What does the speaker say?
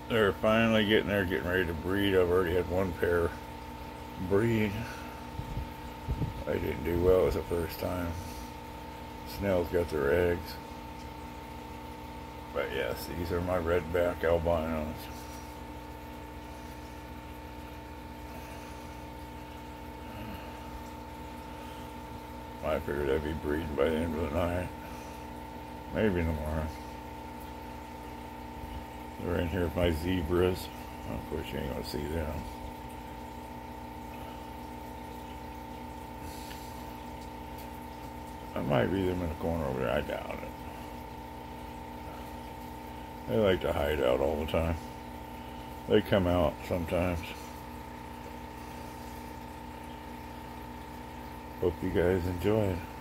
They're finally getting there, getting ready to breed. I've already had one pair breed. I didn't do well. It was the first time. Snails got their eggs. But yes, these are my redback albinos. I figured I'd be breeding by the end of the night. Maybe in the morning. They're in here with my zebras. Of course, you ain't gonna see them. I might be them in the corner over there. I doubt it. They like to hide out all the time. They come out sometimes. Hope you guys enjoyed.